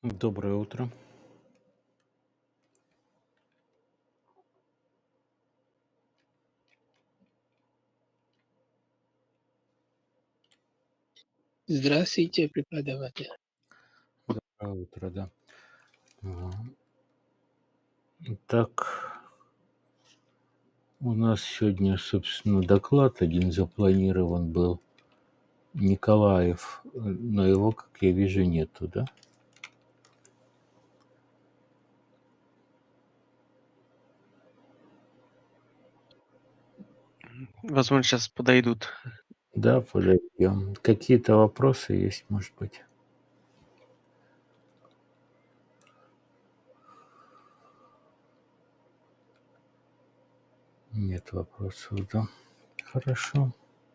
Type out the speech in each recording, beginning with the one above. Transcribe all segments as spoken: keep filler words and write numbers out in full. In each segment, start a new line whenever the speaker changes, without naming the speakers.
Доброе утро.
Здравствуйте, преподаватель.
Доброе утро, да. Ага. Итак, у нас сегодня, собственно, доклад один запланирован был. Николаев, э, но его, как я вижу, нету, да?
Возможно, сейчас подойдут.
Да, подойдем. Какие-то вопросы есть, может быть? Нет вопросов, да. Хорошо.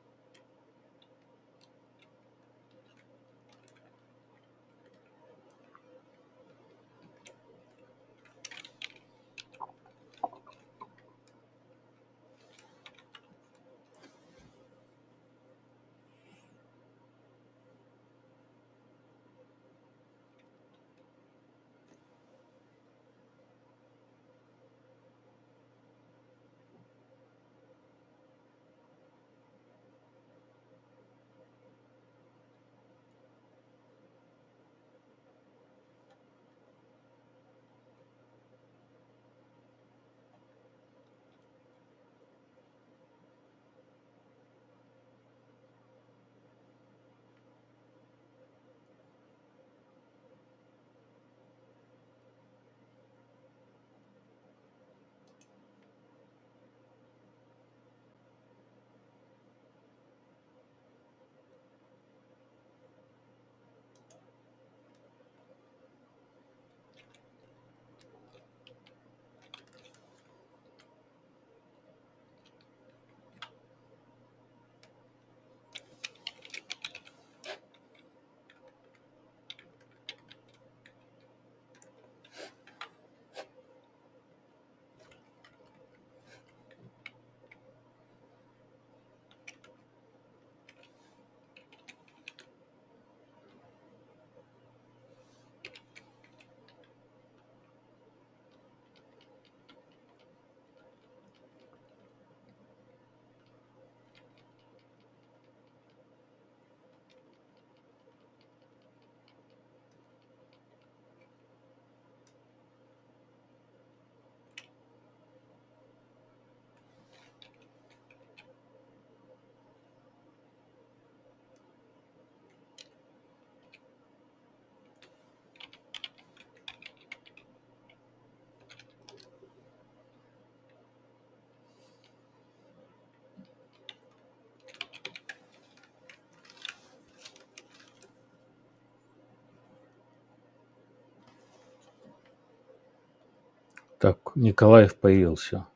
Так, Николаев появился.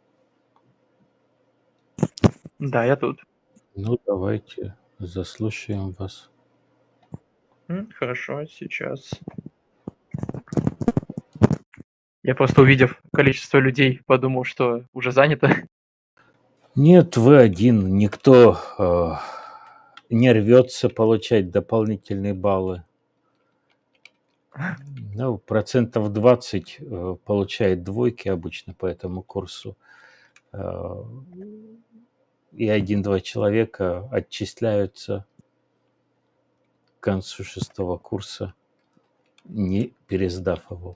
Да, я тут.
Ну, давайте заслушаем вас.
М, Хорошо, сейчас. Я просто, увидев количество людей, подумал, что уже занято.
Нет, вы один. Никто э, не рвется получать дополнительные баллы. Ну, процентов двадцать э, получает двойки обычно по этому курсу. Э, и один-два человека отчисляются к концу шестого курса, не пересдав его.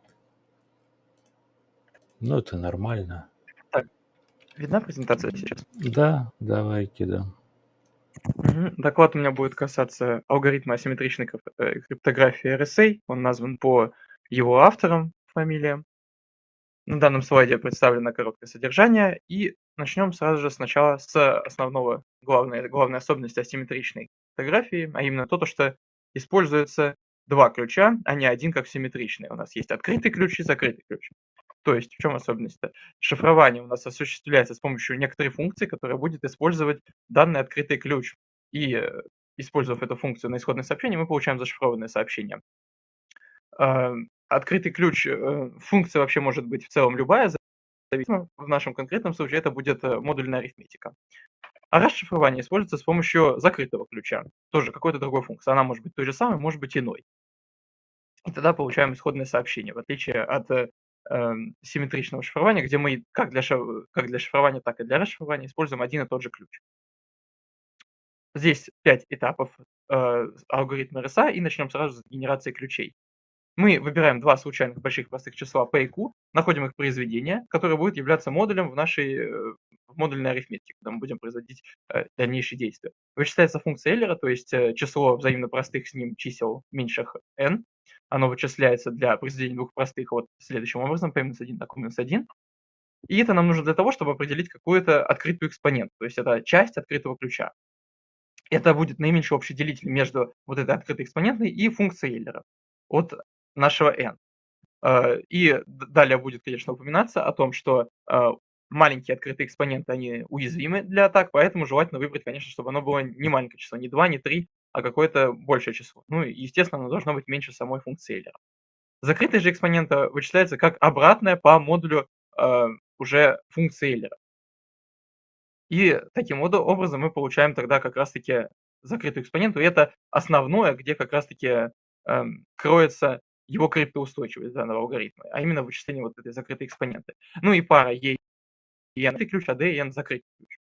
Ну, это нормально.
Так, видна презентация сейчас?
Да, давайте, да.
Мгм. Доклад у меня будет касаться алгоритма асимметричной крип- э, криптографии эр эс эй. Он назван по его авторам, фамилиям. На данном слайде представлено короткое содержание. И начнем сразу же сначала с основного, главной, главной особенности асимметричной криптографии, а именно то, то, что используется два ключа, а не один, как в симметричной. У нас есть открытый ключ и закрытый ключ. То есть в чем особенность-то? Шифрование у нас осуществляется с помощью некоторой функции, которая будет использовать данный открытый ключ. И, э, использовав эту функцию на исходное сообщение, мы получаем зашифрованное сообщение. А, Открытый ключ, э, функция вообще может быть в целом любая, зависимо. В нашем конкретном случае это будет э, модульная арифметика. А расшифрование используется с помощью закрытого ключа. Тоже какой-то другой функции. Она может быть той же самой, может быть иной. И тогда получаем исходное сообщение, в отличие от э, эм, симметричного шифрования, где мы как для, ши- как для шифрования, так и для расшифрования используем один и тот же ключ. Здесь пять этапов э, алгоритма эр эс а, и начнем сразу с генерации ключей. Мы выбираем два случайных больших простых числа p и q, находим их произведение, которое будет являться модулем в нашей э, в модульной арифметике, когда мы будем производить э, дальнейшие действия. Вычисляется функция Эйлера, то есть э, число взаимно простых с ним чисел меньших n. Оно вычисляется для произведения двух простых вот следующим образом, p минус один на q минус один. И это нам нужно для того, чтобы определить какую-то открытую экспоненту, то есть это часть открытого ключа. Это будет наименьший общий делитель между вот этой открытой экспонентой и функцией Эйлера от нашего n. Э, И д- далее будет, конечно, упоминаться о том, что э, маленькие открытые экспоненты, они уязвимы для атак, поэтому желательно выбрать, конечно, чтобы оно было не маленькое число, не два, не три, а какое-то большее число. Ну и, естественно, оно должно быть меньше самой функции Эйлера. Закрытая же экспонента вычисляется как обратная по модулю э, уже функции Эйлера. И таким вот образом мы получаем тогда как раз-таки закрытую экспоненту. И это основное, где как раз-таки эм, кроется его криптоустойчивость данного алгоритма, а именно вычисление вот этой закрытой экспоненты. Ну и пара E и N ключ, а D и N закрытый ключ.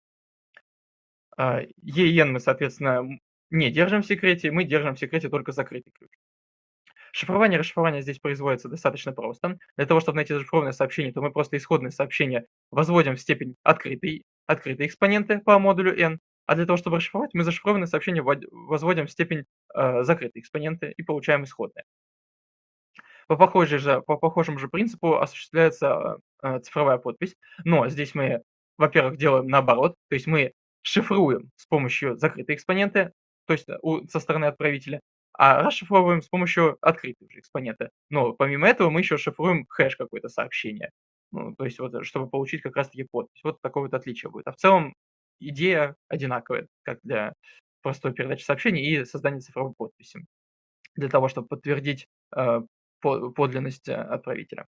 А, E и N мы, соответственно, м, не держим в секрете, мы держим в секрете только закрытый ключ. Шифрование и расшифрование здесь производится достаточно просто. Для того, чтобы найти зашифрованное сообщение, то мы просто исходное сообщение возводим в степень открытой, открытой экспоненты по модулю n, а для того, чтобы расшифровать, мы зашифрованное сообщение ввод- возводим в степень э, закрытой экспоненты и получаем исходное. По, похожей же, по похожему же принципу осуществляется э, цифровая подпись, но здесь мы, во-первых, делаем наоборот, то есть мы шифруем с помощью закрытой экспоненты, то есть э, у- со стороны отправителя, а расшифровываем с помощью открытой уже экспоненты. Но помимо этого мы еще шифруем хэш какое-то сообщение, ну, то есть вот, э, чтобы получить как раз-таки подпись. Вот такое вот отличие будет. А в целом идея одинаковая, как для простой передачи сообщений и создания цифровой подписи, для того, чтобы подтвердить э, по- подлинность э, отправителя.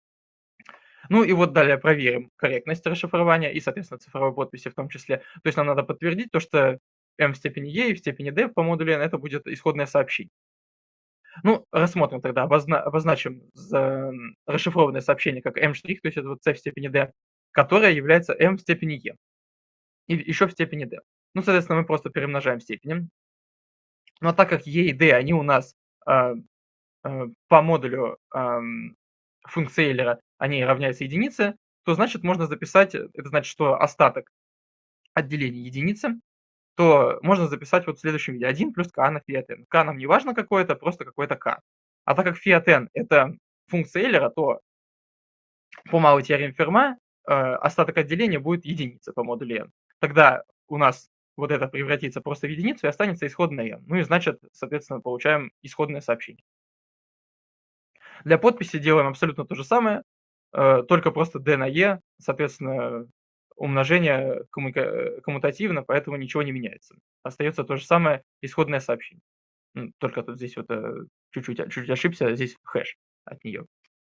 Ну и вот далее проверим корректность расшифрования и, соответственно, цифровой подписи в том числе. То есть нам надо подтвердить то, что m в степени e и в степени d по модулю n это будет исходное сообщение. Ну, рассмотрим тогда, обозна- обозначим за м, расшифрованное сообщение как m', то есть это вот c в степени d, которое является m в степени e и еще в степени d. Ну, соответственно, мы просто перемножаем степени. Но так как e и d, они у нас а, э, по модулю ам, функции Эйлера, они равняются единице, то значит можно записать, э, это значит, что остаток отделения единицы, то можно записать вот в следующем виде: один плюс k на фи от n. K нам не важно какое-то, просто какое-то k. А так как фи от n это функция Эйлера, то по малой теореме Ферма э, остаток отделения будет единица по модулю n. Тогда у нас вот это превратится просто в единицу и останется исходное n. Ну и значит, соответственно, получаем исходное сообщение. Для подписи делаем абсолютно то же самое, э, только просто d на e, соответственно, умножение коммука э, коммутативно, поэтому ничего не меняется. Остается то же самое исходное сообщение. М, только тут здесь вот, э, чуть-чуть чуть ошибся, здесь хэш от нее.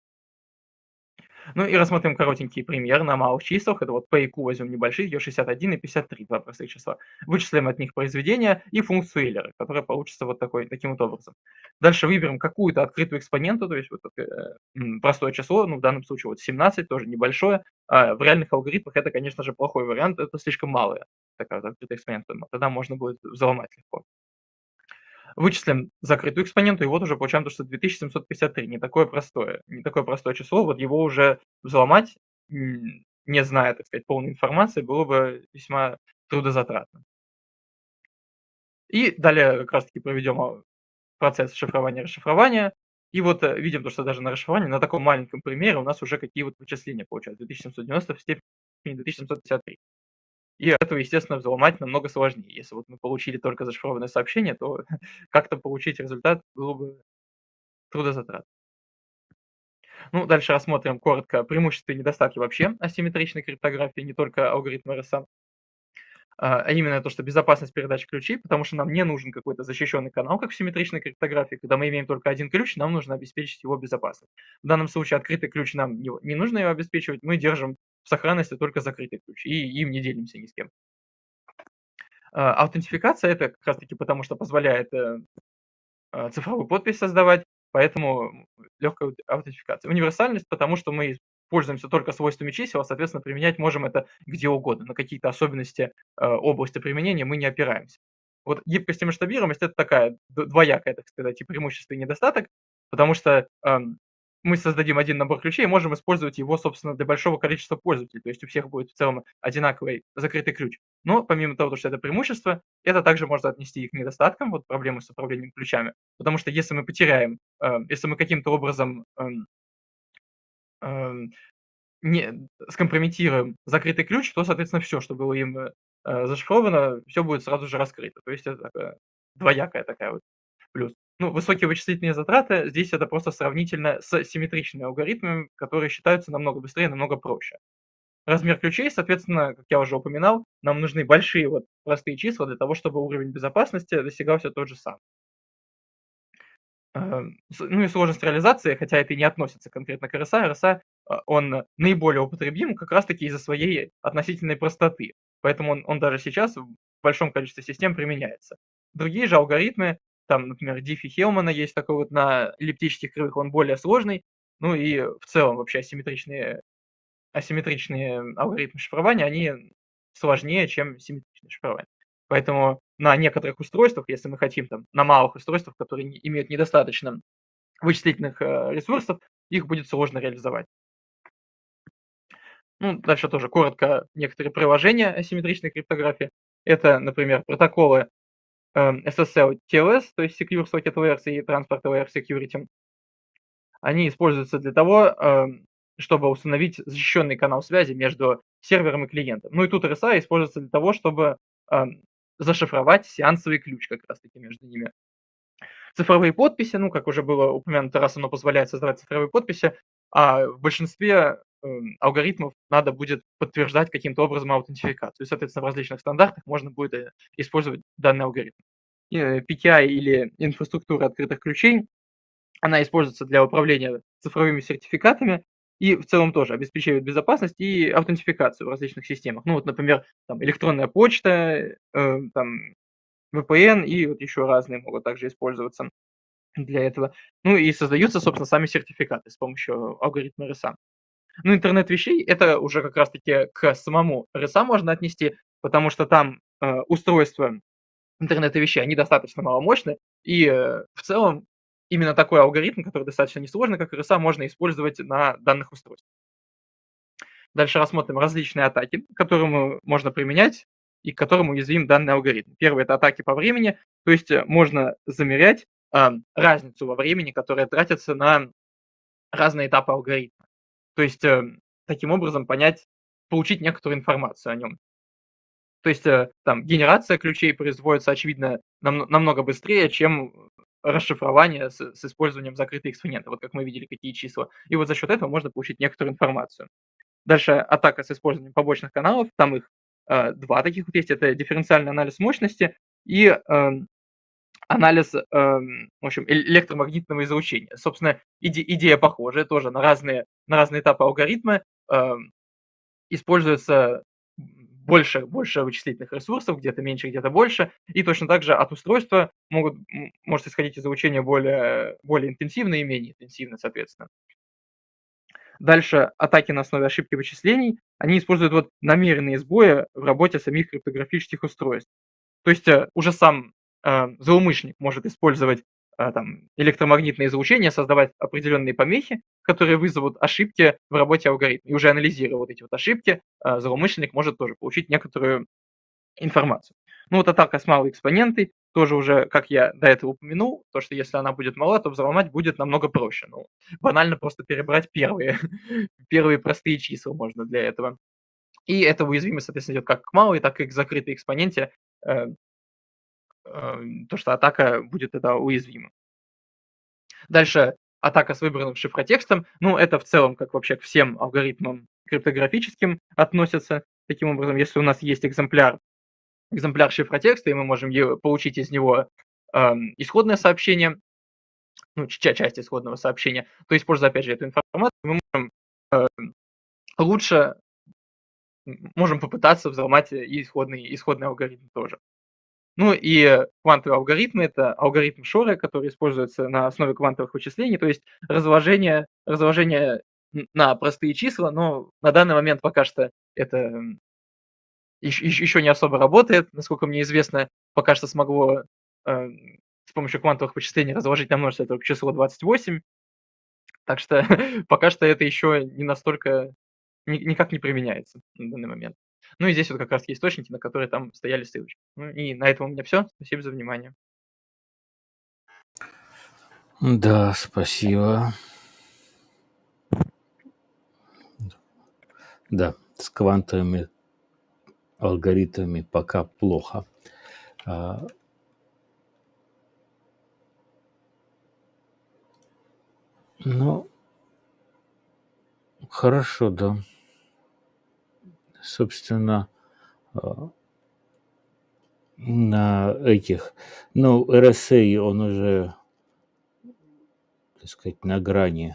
Ну и рассмотрим коротенький пример на малых числах. Это вот p и q возьмем небольшие, ее шестьдесят один и пятьдесят три, два простых числа. Вычислим от них произведение и функцию Эйлера, которая получится вот такой, таким вот образом. Дальше выберем какую-то открытую экспоненту, то есть вот такое, м, простое число, ну в данном случае вот семнадцать, тоже небольшое. А в реальных алгоритмах это, конечно же, плохой вариант, это слишком малая такая вот открытая экспонента, но тогда можно будет взломать легко. Вычислим закрытую экспоненту, и вот уже получаем то, что две тысячи семьсот пятьдесят три. Не такое простое, не такое простое число. Вот его уже взломать, м, не зная, так сказать, полной информации, было бы весьма трудозатратно. И далее как раз-таки проведем а, процесс шифрования и расшифрования. И вот э, видим то, что даже на расшифровании, на таком маленьком примере у нас уже какие вот вычисления получаются. две тысячи семьсот девяносто в степени две тысячи семьсот пятьдесят три. И этого, естественно, взломать намного сложнее. Если вот мы получили только зашифрованное сообщение, то как-то получить результат было бы трудозатратно. Ну, дальше рассмотрим коротко преимущества и недостатки вообще асимметричной криптографии, не только алгоритма эр эс а. А а именно то, что безопасность передачи ключей, потому что нам не нужен какой-то защищенный канал, как в симметричной криптографии. Когда мы имеем только один ключ, нам нужно обеспечить его безопасность. В данном случае открытый ключ нам не, не нужно его обеспечивать, мы держим в сохранности только закрытый ключ и им не делимся ни с кем. А, Аутентификация это как раз таки потому, что позволяет э, э, цифровую подпись создавать, поэтому легкая аутентификация. Универсальность, потому что мы пользуемся только свойствами чисел, а, соответственно, применять можем это где угодно. На какие-то особенности э, области применения мы не опираемся. Вот гибкость и масштабируемость — это такая д- двоякая, так сказать, и преимущество, и недостаток, потому что эм, мы создадим один набор ключей и можем использовать его, собственно, для большого количества пользователей. То есть у всех будет в целом одинаковый закрытый ключ. Но помимо того, что это преимущество, это также можно отнести и к недостаткам, вот проблемы с управлением ключами. Потому что если мы потеряем, э, если мы каким-то образом эм, эм, не скомпрометируем закрытый ключ, то, соответственно, все, что было им э, э, зашифровано, все будет сразу же раскрыто. То есть это такая двоякая такая вот плюс. Ну, высокие вычислительные затраты здесь это просто сравнительно с симметричными алгоритмами, которые считаются намного быстрее, намного проще. Размер ключей, соответственно, как я уже упоминал, нам нужны большие вот простые числа для того, чтобы уровень безопасности достигался тот же самый. Эм, с Ну и сложность реализации, хотя это и не относится конкретно к эр эс а, эр эс а, а, он наиболее употребим как раз таки из-за своей относительной простоты. Поэтому он он даже сейчас в большом количестве систем применяется. Другие же алгоритмы, там, например, Диффи-Хелмана есть такой вот на эллиптических кривых, он более сложный. Ну и в целом вообще асимметричные асимметричные алгоритмы шифрования, они сложнее, чем симметричное шифрование. Поэтому на некоторых устройствах, если мы хотим там, на малых устройствах, которые не имеют недостаточно вычислительных э, ресурсов, их будет сложно реализовать. Ну, дальше тоже коротко некоторые приложения асимметричной криптографии. Это, например, протоколы э, эс эс эл ти эл эс, то есть Secure Socket Layers и Transport Layer Security. Они используются для того, эм, чтобы установить защищенный канал связи между сервером и клиентом. Ну и тут эр эс а используется для того, чтобы эм, зашифровать сеансовый ключ как раз-таки между ними. Цифровые подписи, ну, как уже было упомянуто, раз оно позволяет создавать цифровые подписи, а в большинстве эм, алгоритмов надо будет подтверждать каким-то образом аутентификацию. И, соответственно, в различных стандартах можно будет э, использовать данный алгоритм. И, э, пи ти ай или инфраструктура открытых ключей, она используется для управления цифровыми сертификатами и в целом тоже обеспечивает безопасность и аутентификацию в различных системах. Ну вот, например, там электронная почта, э, там ви пи эн и вот еще разные могут также использоваться для этого. Ну и создаются, собственно, сами сертификаты с помощью алгоритма эр эс а. Ну, интернет вещей — это уже как раз-таки к самому эр эс а можно отнести, потому что там э, устройства интернета вещей, они достаточно маломощны, и э, в целом именно такой алгоритм, который достаточно несложный, как эр эс а, можно использовать на данных устройствах. Дальше рассмотрим различные атаки, которые можно применять и к которым уязвим данный алгоритм. Первый — это атаки по времени, то есть э, можно замерять э, разницу во времени, которая тратится на разные этапы алгоритма. То есть э, таким образом понять, получить некоторую информацию о нем. То есть э, там генерация ключей производится, очевидно, нам- намного быстрее, чем расшифрование с, с использованием закрытой экспоненты. Вот как мы видели, какие числа. И вот за счет этого можно получить некоторую информацию. Дальше атака с использованием побочных каналов. Там их э, два таких вот есть. Это дифференциальный анализ мощности и э, анализ, э, в общем, э- электромагнитного излучения. Собственно, иде- идея похожая тоже на разные, на разные этапы алгоритма. Э, используется больше, больше вычислительных ресурсов, где-то меньше, где-то больше, и точно так же от устройства могут, м, может исходить излучение более, более интенсивно и менее интенсивно, соответственно. Дальше атаки на основе ошибки вычислений, они используют вот намеренные сбои в работе самих криптографических устройств. То есть э, уже сам э, злоумышленник может использовать э, там, электромагнитное излучение, создавать определенные помехи, которые вызовут ошибки в работе алгоритма. И уже анализируя вот эти вот ошибки, э, злоумышленник может тоже получить некоторую информацию. Ну вот атака с малой экспонентой, тоже уже, как я до этого упомянул, то, что если она будет мала, то взломать будет намного проще. Ну, банально просто перебрать первые, первые простые числа можно для этого. И эта уязвимость, соответственно, идет как к малой, так и к закрытой экспоненте, э, э, то, что атака будет тогда уязвима. Дальше атака с выбранным шифротекстом. Ну, это в целом, как вообще к всем алгоритмам криптографическим относится. Таким образом, если у нас есть экземпляр, экземпляр шифротекста, и мы можем е- получить из него эм, исходное сообщение, ну, ч- часть исходного сообщения, то, используя, опять же, эту информацию, мы можем э, лучше м, можем попытаться взломать и исходный, исходный алгоритм тоже. Ну и квантовые алгоритмы — это алгоритм Шора, который используется на основе квантовых вычислений, то есть разложение, разложение н- на простые числа, но на данный момент пока что это еще не особо работает. Насколько мне известно, пока что смогло э, с помощью квантовых вычислений разложить на множество только число двадцать восемь, так что пока что это еще не настолько, ни- никак не применяется на данный момент. Ну и здесь вот как раз есть источники, на которые там стояли ссылочки. Ну и на этом у меня все. Спасибо за внимание.
Да, спасибо. Да, с квантовыми алгоритмами пока плохо. А, ну, хорошо, да. Собственно, а, на этих... Ну, эр эс эй, он уже, так сказать, на грани,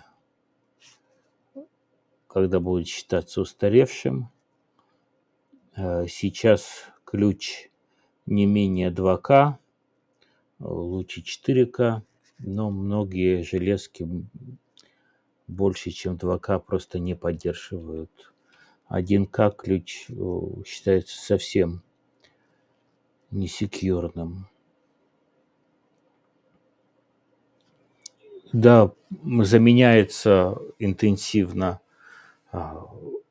когда будет считаться устаревшим. А, сейчас ключ не менее два ка, лучше четыре ка, но многие железки м, больше, чем два ка, просто не поддерживают. один ка ключ о, считается совсем несекьюрным. Да, м, заменяется интенсивно а,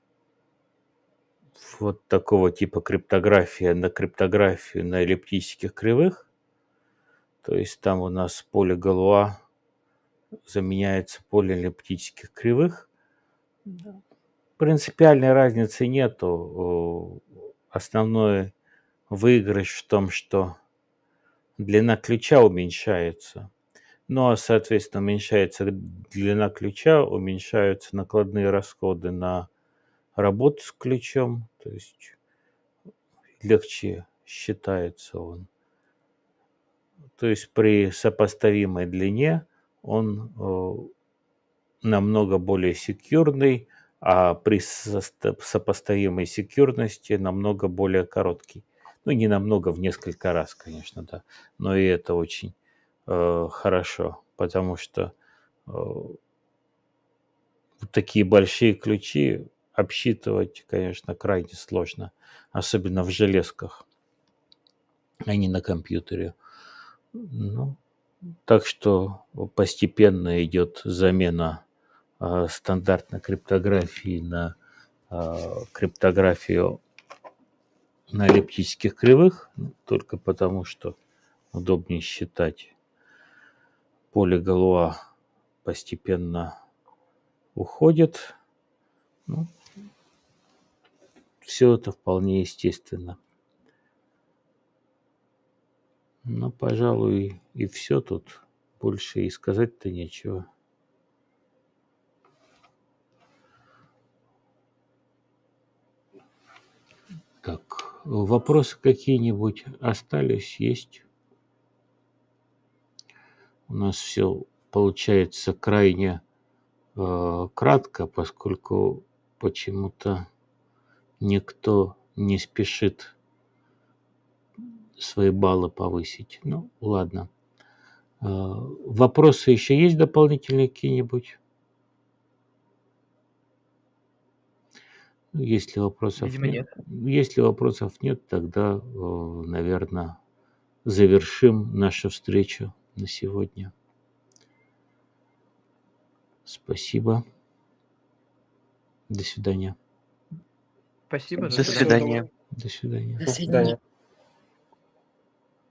вот такого типа криптография на криптографию на эллиптических кривых. То есть там у нас поле Галуа заменяется поле эллиптических кривых. Принципиальной разницы нету. О, Основной выигрыш в том, что длина ключа уменьшается. Ну, а, соответственно, уменьшается длина ключа, уменьшаются накладные расходы на работу с ключом, то есть легче считается он. То есть при сопоставимой длине он о, намного более секьюрный, а при состо- сопоставимой секьюрности намного более короткий. Ну, не намного, в несколько раз, конечно, да. Но и это очень э, хорошо, потому что э, вот такие большие ключи обсчитывать, конечно, крайне сложно, особенно в железках, а не на компьютере. Ну, так что постепенно идет замена а, стандартной криптографии на а, криптографию на эллиптических кривых, ну, только потому, что удобнее считать. Поле Галуа постепенно уходит. Ну, все это вполне естественно. Но, пожалуй, и все тут. Больше и сказать-то нечего. Так, вопросы какие-нибудь остались, есть? У нас все получается крайне э, кратко, поскольку почему-то никто не спешит свои баллы повысить. Ну, ладно. Э, вопросы еще есть дополнительные какие-нибудь? Ну, Если вопросов
Видимо,
нет,
нет.
если вопросов нет, тогда, э, наверное, завершим нашу встречу на сегодня. Спасибо. До свидания.
Спасибо,
До
до
Всего
свидания.
свидания.
До свидания.
До
До
свидания.
свидания.